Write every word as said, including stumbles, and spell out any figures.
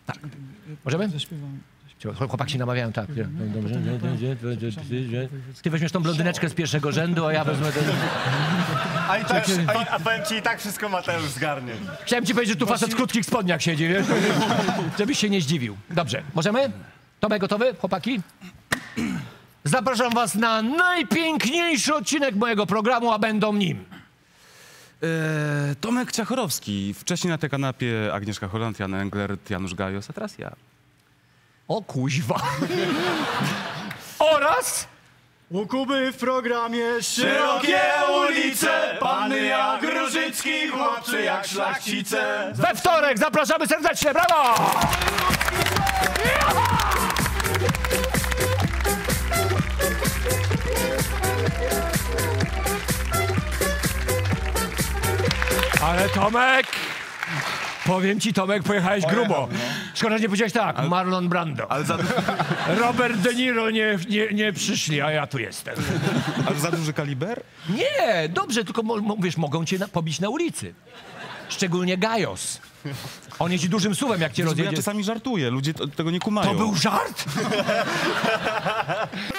Tak. Możemy? Zaśpiewamy. Chłopaki się namawiają, tak. Ty weźmiesz tą blondyneczkę z pierwszego rzędu, a ja wezmę ten... A, i tak, a, a powiem ci, i tak wszystko Mateusz zgarnie. Chciałem ci powiedzieć, że tu facet w krótkich spodniach siedzi, wiesz? Żebyś się nie zdziwił. Dobrze, możemy? Tomek gotowy, chłopaki? Zapraszam was na najpiękniejszy odcinek mojego programu, a będą nim. Eee, Tomek Ciachorowski. Wcześniej na tej kanapie Agnieszka Holland, Jan Englert, Janusz Gajos, a teraz ja. O kuźwa. Oraz... U Kuby w programie szerokie ulice, panny jak Różycki, chłopcy jak szlachcice. We wtorek zapraszamy serdecznie, brawo! Ale Tomek, powiem ci, Tomek, pojechałeś grubo. Szkoda, że nie powiedziałeś tak, ale, Marlon Brando. Ale za... Robert De Niro nie, nie, nie przyszli, a ja tu jestem. Ale za duży kaliber? Nie, dobrze, tylko mo, wiesz, mogą cię na, pobić na ulicy. Szczególnie Gajos. On jest dużym suwem, jak cię rozjedzie. Ja czasami żartuję, ludzie to, tego nie kumają. To był żart?